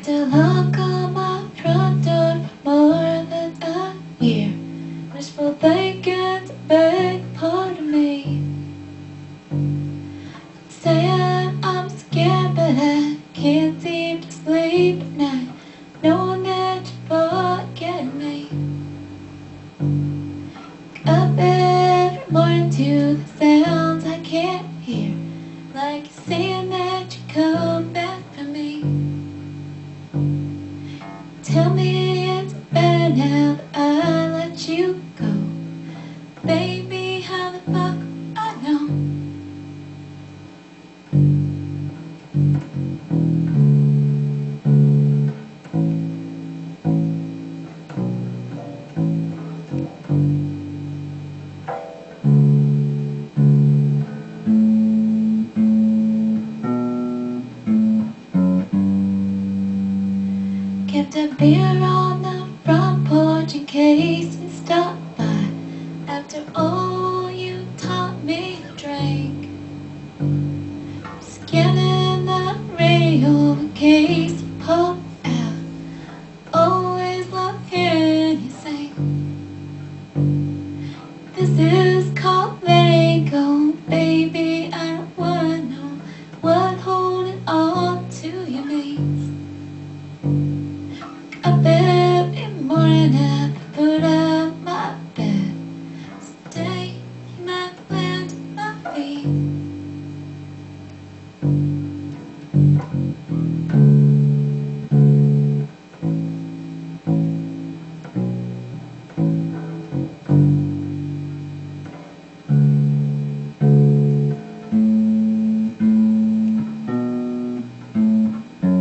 to knock on my front door more than a year. Wishful thinking's a big part of me. Saying I'm scared, but I can't seem to sleep at night, knowing that you're forgetting me. Up every morning to the sounds I can't hear, like you're saying that you come back for me. Tell me it's better now that I let you go. Baby, how the fuck I know? Kept a beer on the front porch in case you stopped by. After all you taught me to drink, scanning the radio in case you pop out. Always love hearing you sing. This is called letting go, baby. I don't wanna know what holding on to you means. Up every morning at the foot of my bed, stay you might land at my feet.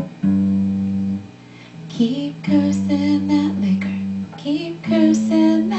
Keep cursing that liquor, keep cursing that